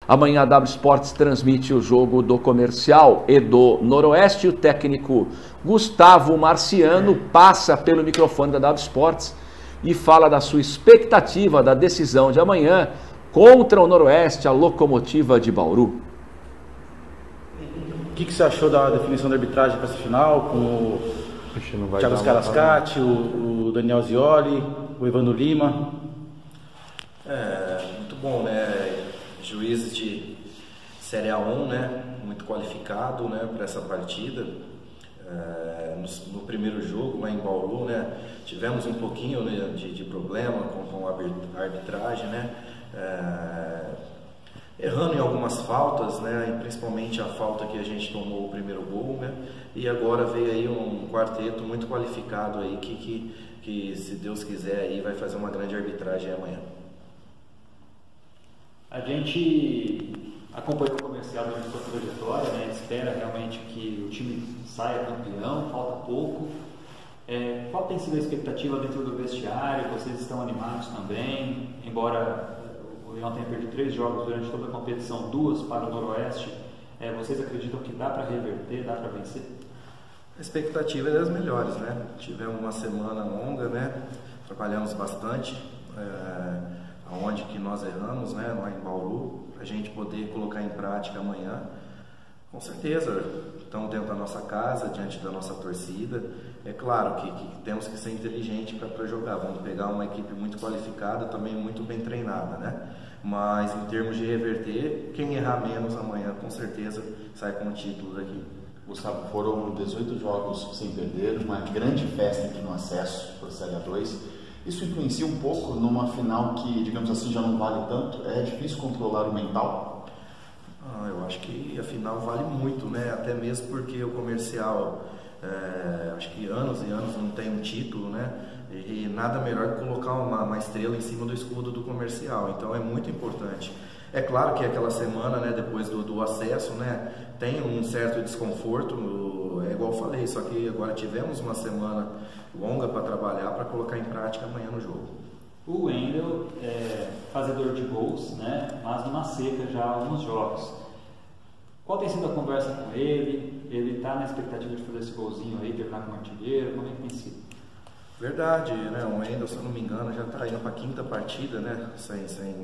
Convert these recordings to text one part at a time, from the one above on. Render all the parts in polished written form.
Amanhã a W Sports transmite o jogo do Comercial e do Noroeste. O técnico Gustavo Marciano passa pelo microfone da W Sports e fala da sua expectativa da decisão de amanhã contra o Noroeste, a Locomotiva de Bauru. O que você achou da definição da arbitragem para essa final, com o Thiago Scarascati, o Daniel Zioli, o Evandro Lima? Muito bom, né? Juízes de Série A1, né? Muito qualificado, né? Para essa partida. No primeiro jogo, lá em Bauru, né? Tivemos um pouquinho, né, de problema com a arbitragem, né? Errando em algumas faltas, né? E principalmente a falta que a gente tomou o primeiro gol, né? E agora veio aí um quarteto muito qualificado aí que se Deus quiser aí vai fazer uma grande arbitragem amanhã. A gente acompanhou o Comercial durante toda a trajetória, né? Espera realmente que o time saia campeão, falta pouco. Qual tem sido a expectativa dentro do vestiário? Vocês estão animados também? Embora o Leão tenha perdido 3 jogos durante toda a competição, 2 para o Noroeste, vocês acreditam que dá para reverter, dá para vencer? A expectativa é das melhores, né? Tivemos uma semana longa, né? Trabalhamos bastante. Aonde que nós erramos, né, lá em Bauru, para a gente poder colocar em prática amanhã. Com certeza, estamos dentro da nossa casa, diante da nossa torcida. É claro que temos que ser inteligentes para jogar. Vamos pegar uma equipe muito qualificada, também muito bem treinada, né? Mas em termos de reverter, quem errar menos amanhã, com certeza, sai com o título daqui. Gustavo, foram 18 jogos sem perder, uma grande festa aqui no acesso para o Série A2. Isso influencia um pouco numa final que, digamos assim, já não vale tanto? É difícil controlar o mental? Eu acho que a final vale muito, né? Até mesmo porque o Comercial, acho que anos e anos não tem um título, né? E nada melhor que colocar uma estrela em cima do escudo do Comercial. Então é muito importante. É claro que aquela semana, né, depois do acesso, né, tem um certo desconforto, é igual eu falei, só que agora tivemos uma semana longa para trabalhar, para colocar em prática amanhã no jogo. O Wendel é fazedor de gols, né, mas numa seca já há alguns jogos. Qual tem sido a conversa com ele? Ele está na expectativa de fazer esse golzinho aí, terminar como artilheiro? Como é que tem sido? Verdade, né, o Wendel, se eu não me engano, já está indo para a 5ª partida, né, sem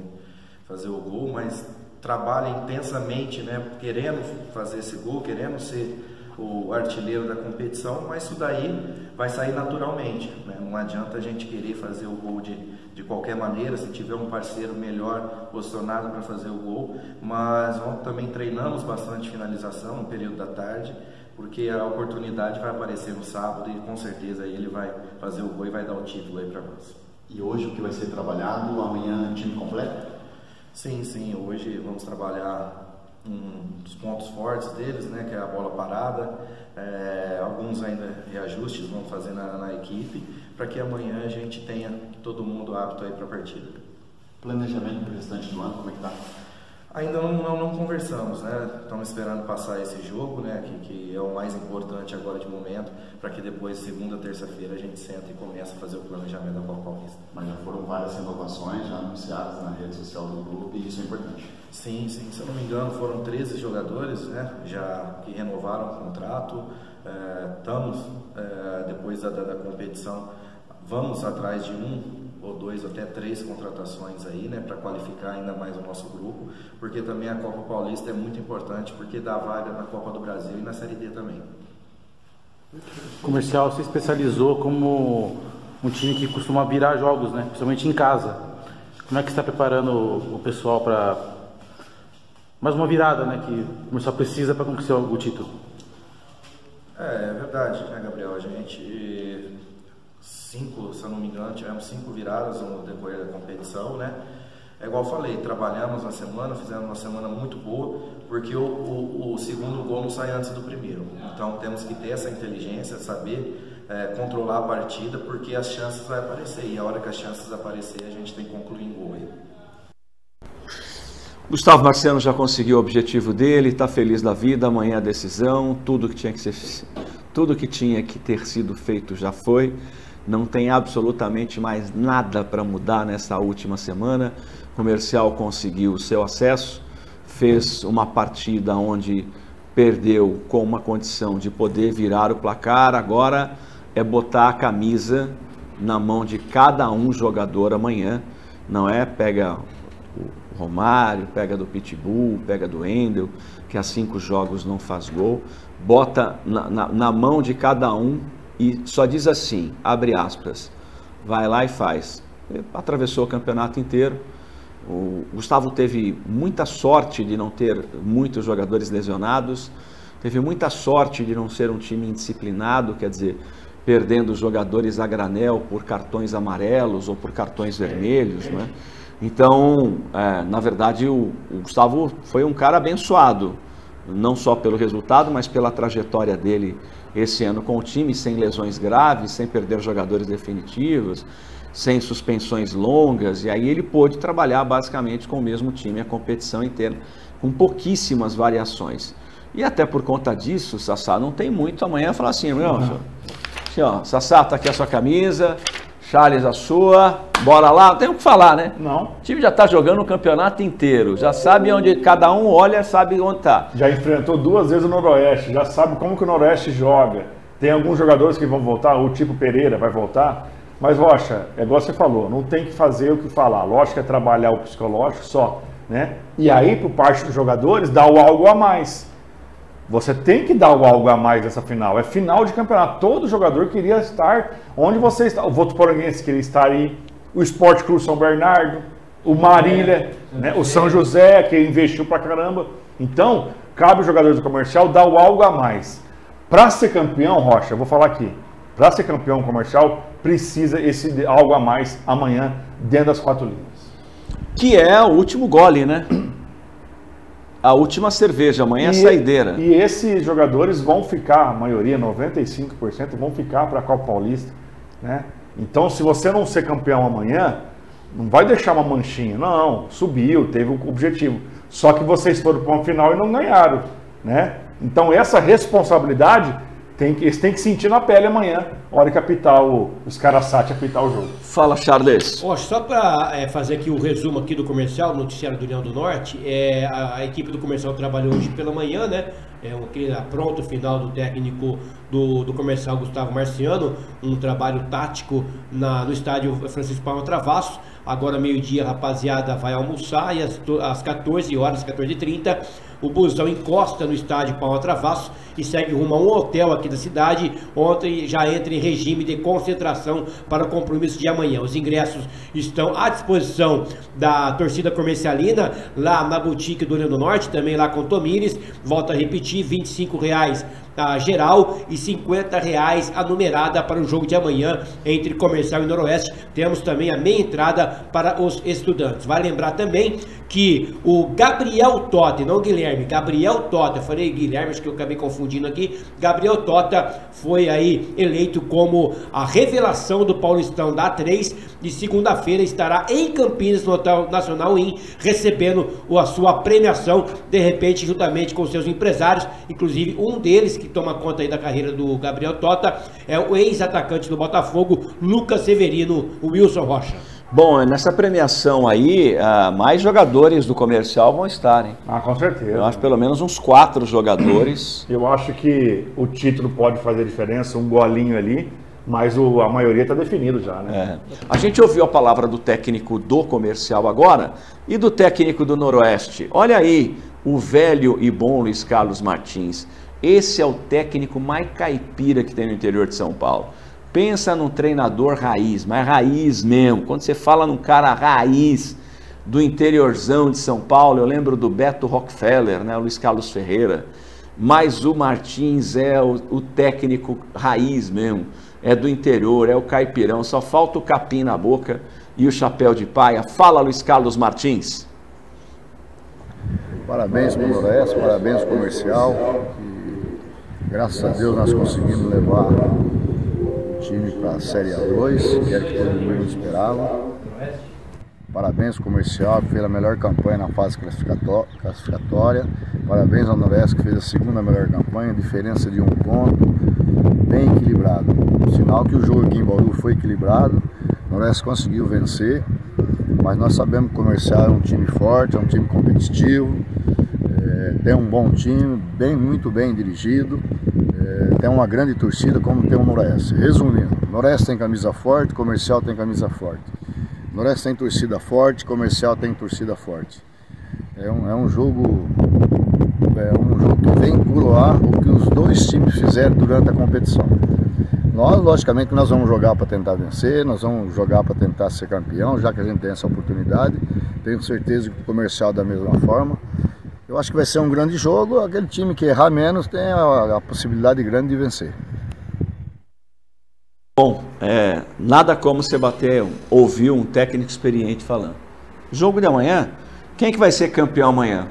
fazer o gol, mas trabalha intensamente, né, querendo fazer esse gol, querendo ser o artilheiro da competição, mas isso daí vai sair naturalmente, né? Não adianta a gente querer fazer o gol de qualquer maneira, se tiver um parceiro melhor posicionado para fazer o gol, mas também treinamos bastante finalização no período da tarde, porque a oportunidade vai aparecer no sábado e com certeza ele vai fazer o gol e vai dar o título aí para nós. E hoje o que vai ser trabalhado? Amanhã time completo? Sim, hoje vamos trabalhar um dos pontos fortes deles, né, que é a bola parada, alguns ainda reajustes vamos fazer na equipe, para que amanhã a gente tenha todo mundo apto aí para a partida. Planejamento para o restante do ano, como é que está? Ainda não conversamos, né? Estamos esperando passar esse jogo, né? Que é o mais importante agora de momento, para que depois, segunda, terça-feira, a gente senta e comece a fazer o planejamento da Copa Paulista. Mas já foram várias renovações já anunciadas na rede social do grupo e isso é importante. Sim, se eu não me engano foram 13 jogadores, né? Já que renovaram o contrato. Estamos, depois da competição, vamos atrás de 1 ou 2 até 3 contratações aí, né, para qualificar ainda mais o nosso grupo, porque também a Copa Paulista é muito importante, porque dá vaga na Copa do Brasil e na Série D também. O Comercial se especializou como um time que costuma virar jogos, né, principalmente em casa. Como é que você está preparando o pessoal para mais uma virada, né, que o Comercial precisa para conquistar o título? É verdade, né, Gabriel? A gente... 5, se eu não me engano, tivemos 5 viradas no decorrer da competição, né? É igual eu falei, trabalhamos na semana, fizemos uma semana muito boa, porque o segundo gol não sai antes do primeiro. Então temos que ter essa inteligência, saber controlar a partida, porque as chances vão aparecer, e a hora que as chances aparecer, a gente tem que concluir em gol aí. Gustavo Marciano já conseguiu o objetivo dele, está feliz da vida, amanhã a decisão, tudo que tinha que ter sido feito já foi. Não tem absolutamente mais nada para mudar nessa última semana. O Comercial conseguiu o seu acesso, fez uma partida onde perdeu com uma condição de poder virar o placar, agora é botar a camisa na mão de cada um jogador amanhã, não é? Pega o Romário, pega do Pitbull, pega do Wendel, que há 5 jogos não faz gol, bota na mão de cada um e só diz assim, abre aspas, vai lá e faz. Ele atravessou o campeonato inteiro. O Gustavo teve muita sorte de não ter muitos jogadores lesionados, teve muita sorte de não ser um time indisciplinado, quer dizer, perdendo jogadores a granel por cartões amarelos ou por cartões vermelhos, né? Então, na verdade, o Gustavo foi um cara abençoado, não só pelo resultado, mas pela trajetória dele esse ano com o time, sem lesões graves, sem perder jogadores definitivos, sem suspensões longas, e aí ele pôde trabalhar basicamente com o mesmo time, a competição inteira, com pouquíssimas variações. E até por conta disso, Sassá, não tem muito amanhã falar assim, meu, assim, ó, Sassá, tá aqui a sua camisa, Charles a sua, bora lá, não tem o que falar, né? Não. O time já tá jogando o campeonato inteiro, já sabe onde cada um olha, sabe onde tá. Já enfrentou 2 vezes o Noroeste, já sabe como que o Noroeste joga. Tem alguns jogadores que vão voltar, o tipo Pereira vai voltar. Mas, Rocha, é igual você falou, não tem que fazer o que falar. Lógico que é trabalhar o psicológico só, né? E aí, por parte dos jogadores, dá o algo a mais. Você tem que dar o algo a mais nessa final. É final de campeonato. Todo jogador queria estar onde você está. O Votuporanguense queria estar aí. O Esporte Clube São Bernardo. O Marília. Né? O São José, que investiu pra caramba. Então, cabe aos jogadores do Comercial dar o algo a mais. Para ser campeão, Rocha, eu vou falar aqui. Para ser campeão Comercial, precisa esse algo a mais amanhã dentro das 4 linhas. Que é o último gole, né? A última cerveja, amanhã é a saideira. E esses jogadores vão ficar, a maioria, 95%, vão ficar para a Copa Paulista, né? Então, se você não ser campeão amanhã, não vai deixar uma manchinha. Não, subiu, teve o objetivo. Só que vocês foram para uma final e não ganharam, né? Então, essa responsabilidade eles têm que sentir na pele amanhã, a hora que apitar os Caraçate apitar o jogo. Fala, Charles. Só para fazer aqui o resumo aqui do Comercial, noticiário do União do Norte, a equipe do Comercial trabalhou hoje pela manhã, né? Aquele pronto final do técnico do Comercial, Gustavo Marciano, um trabalho tático no estádio Francisco Palma Travassos. Agora, meio-dia, a rapaziada vai almoçar e às 14 horas, 14h30, o busão encosta no estádio Palma Travassos e segue rumo a um hotel aqui da cidade, ontem já entra em regime de concentração para o compromisso de amanhã. Os ingressos estão à disposição da torcida comercialina, lá na boutique do União do Norte, também lá com Tomires. Volto a repetir, R$ 25,00 a geral e R$ 50,00 a numerada para o jogo de amanhã entre Comercial e Noroeste. Temos também a meia entrada para os estudantes. Vai lembrar também que o Gabriel Tota, não Guilherme, Gabriel Tota, eu falei Guilherme, acho que eu acabei confundindo aqui. Gabriel Tota foi aí eleito como a revelação do Paulistão da A3 e segunda-feira estará em Campinas, no Hotel Nacional IN, recebendo a sua premiação, de repente, juntamente com seus empresários, inclusive um deles que toma conta aí da carreira do Gabriel Tota é o ex-atacante do Botafogo, Lucas Severino, o Wilson Rocha. Bom, nessa premiação aí, mais jogadores do Comercial vão estar, hein? Ah, com certeza. Eu acho pelo menos uns 4 jogadores. Eu acho que o título pode fazer diferença, um golinho ali, mas a maioria está definido já, né? A gente ouviu a palavra do técnico do Comercial agora e do técnico do Noroeste. Olha aí, o velho e bom Luiz Carlos Martins. Esse é o técnico mais caipira que tem no interior de São Paulo. Pensa num treinador raiz, mas raiz mesmo. Quando você fala num cara raiz do interiorzão de São Paulo, eu lembro do Beto Rockefeller, né, o Luiz Carlos Ferreira. Mas o Martins é o técnico raiz mesmo. É do interior, é o caipirão. Só falta o capim na boca e o chapéu de paia. Fala, Luiz Carlos Martins. Parabéns para o Noroeste, parabéns para o Comercial. Graças a Deus nós conseguimos levar o time para a Série A2, que era que todo mundo esperava. Parabéns ao Comercial, que fez a melhor campanha na fase classificatória. Parabéns ao Noroeste, que fez a segunda melhor campanha, diferença de 1 ponto, bem equilibrado. Sinal que o jogo aqui em Bauru foi equilibrado, o Noroeste conseguiu vencer, mas nós sabemos que o Comercial é um time forte, é um time competitivo. tem um bom time, muito bem dirigido, tem uma grande torcida como tem o Noroeste. Resumindo, Noroeste tem camisa forte, Comercial tem camisa forte. Noroeste tem torcida forte, Comercial tem torcida forte. É um jogo que vem coroar o que os dois times fizeram durante a competição. Nós, logicamente, nós vamos jogar para tentar vencer, nós vamos jogar para tentar ser campeão, já que a gente tem essa oportunidade. Tenho certeza que o Comercial da mesma forma. Eu acho que vai ser um grande jogo, aquele time que errar menos tem a possibilidade grande de vencer. Bom, nada como você ouvir um técnico experiente falando. Jogo de amanhã, quem é que vai ser campeão amanhã?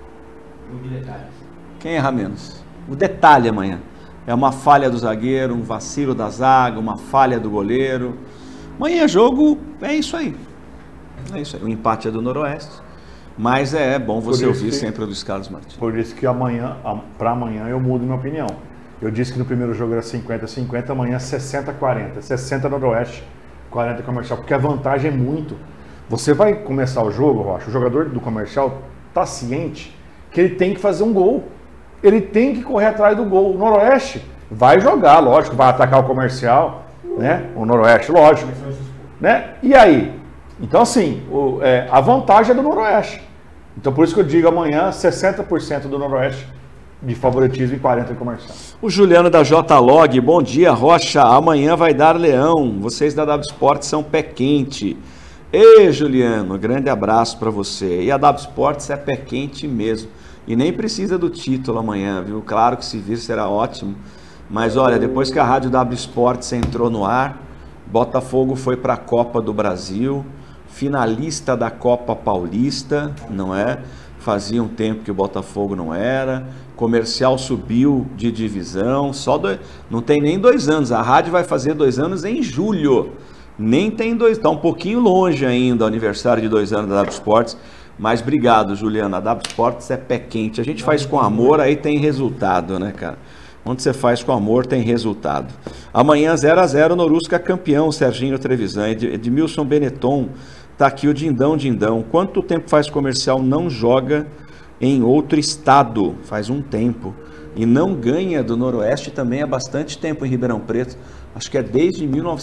Quem errar menos? O detalhe amanhã. É uma falha do zagueiro, um vacilo da zaga, uma falha do goleiro. Amanhã jogo é isso aí. É isso aí. O empate é do Noroeste. Mas é bom você ouvir sempre o Luiz Carlos Martins. Por isso que para amanhã eu mudo minha opinião. Eu disse que no primeiro jogo era 50-50, amanhã 60-40. 60 Noroeste, 40 Comercial. Porque a vantagem é muito. Você vai começar o jogo, Rocha, o jogador do Comercial está ciente que ele tem que fazer um gol. Ele tem que correr atrás do gol. O Noroeste vai jogar, lógico, vai atacar o Comercial, né? O Noroeste, lógico, né? E aí? Então, assim, a vantagem é do Noroeste. Então, por isso que eu digo amanhã 60% do Noroeste de favoritismo e 40% do Comercial. O Juliano da J-Log, bom dia, Rocha. Amanhã vai dar leão. Vocês da W Sport são pé quente. Ei, Juliano, grande abraço para você. E a W Sports é pé quente mesmo. E nem precisa do título amanhã, viu? Claro que se vir será ótimo. Mas olha, depois que a Rádio W Sports entrou no ar, Botafogo foi para a Copa do Brasil, finalista da Copa Paulista, não é? Fazia um tempo que o Botafogo não era. Comercial subiu de divisão, não tem nem 2 anos. A rádio vai fazer 2 anos em julho. Nem tem 2, está um pouquinho longe ainda o aniversário de 2 anos da W Sports. Mas obrigado, Juliana. A W Sports é pé quente. A gente faz com amor, aí tem resultado, né, cara? Onde você faz com amor, tem resultado. Amanhã, 0-0, Norusca campeão, Serginho Trevisan. Edmilson Benetton, tá aqui o Dindão. Quanto tempo faz Comercial não joga em outro estado? Faz um tempo. E não ganha do Noroeste também há bastante tempo em Ribeirão Preto. Acho que é desde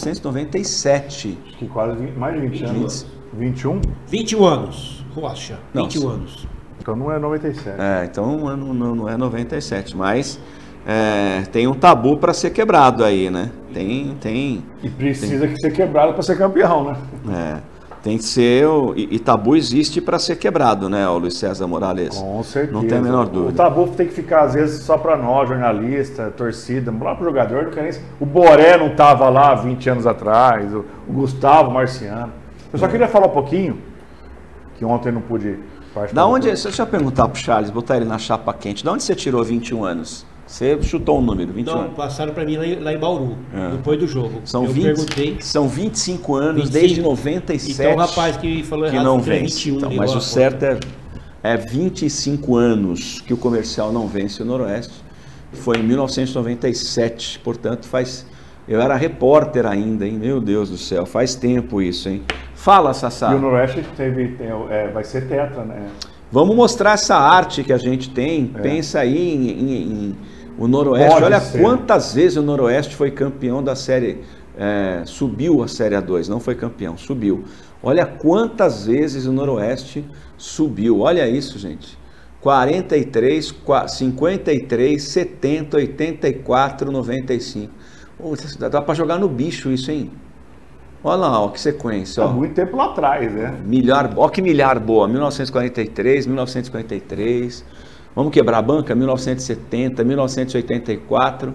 1997. Acho que quase mais de 20 anos. 21? 21 anos, Rocha. 21 anos. Então não é 97. Então não é 97, mas tem um tabu para ser quebrado aí, né? Tem. E precisa ser quebrado para ser campeão, né? Tem que ser, e tabu existe para ser quebrado, né, o Luiz César Morales? Com certeza. Não tem a menor dúvida. O tabu tem que ficar, às vezes, só para nós, jornalista, torcida, lá para o jogador, não quer nem... O Boré não estava lá 20 anos atrás, o Gustavo Marciano. Eu só queria falar um pouquinho, que ontem eu não pude participar. Deixa eu perguntar pro Charles, botar ele na chapa quente, de onde você tirou 21 anos? Você chutou um número, 21 anos? Não, passaram para mim lá em Bauru, depois do jogo. Perguntei. São 25 anos, 25. Desde 97. Então o rapaz que falou errado, não vence. 21. Mas o certo é 25 anos que o Comercial não vence o Noroeste. Foi em 1997, portanto eu era repórter ainda, hein? Meu Deus do céu, faz tempo isso, hein? Fala, Sassá. E o Noroeste vai ser tetra, né? Vamos mostrar essa arte que a gente tem. Pensa aí em o Noroeste. Olha quantas vezes o Noroeste foi campeão da série. Subiu a Série A2, não foi campeão, subiu. Olha quantas vezes o Noroeste subiu. Olha isso, gente. 43, 53, 70, 84, 95. Dá para jogar no bicho isso, hein? Olha lá, ó, que sequência. Há muito tempo lá atrás, né? Ó, que milhar boa. 1943, 1953. Vamos quebrar a banca? 1970, 1984,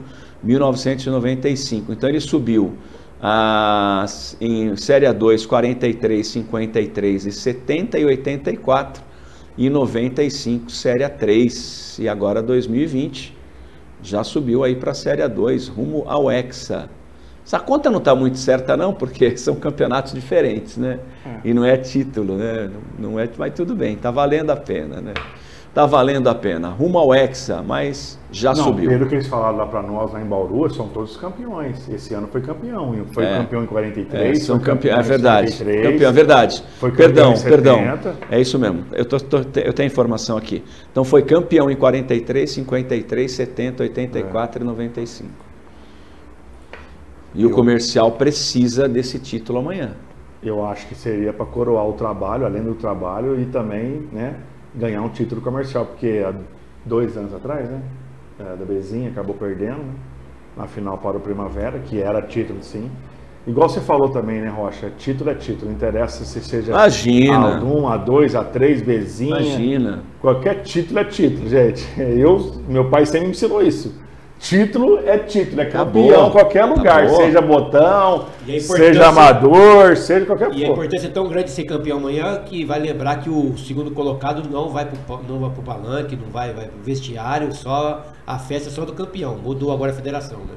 1995. Então ele subiu em Série A2, 43, 53 e 70 e 84. E 95, Série A3. E agora 2020 já subiu aí para a Série A2, rumo ao Hexa. Essa conta não está muito certa não, porque são campeonatos diferentes, né? E não é título, né? Não é, mas tudo bem, está valendo a pena, né? tá valendo a pena. Rumo ao Hexa, mas já subiu. Pelo que eles falaram lá para nós, lá em Bauru, são todos campeões. Esse ano foi campeão. Foi campeão em 43. São campeão, é verdade. 53, Campeão, é verdade. Foi campeão Perdão. em 70. É isso mesmo. Eu tenho informação aqui. Então foi campeão em 43, 53, 70, 84 e 95. E o Comercial precisa desse título amanhã. Eu acho que seria para coroar o trabalho, além do trabalho, e também, né, ganhar um título comercial, porque há 2 anos atrás, né, da Bezinha acabou perdendo, né, na final para o Primavera, que era título sim. Igual você falou também, né, Rocha, título é título, não interessa se seja Imagina. A1, A2, A3, Bezinha. Imagina. Qualquer título é título, gente. Meu pai sempre me ensinou isso. Título é título, é campeão em qualquer lugar, seja botão, seja amador, seja qualquer coisa. E a importância é tão grande de ser campeão amanhã que vai lembrar que o segundo colocado não vai pro palanque, não vai pro vestiário, só a festa só do campeão. Mudou agora a federação, né?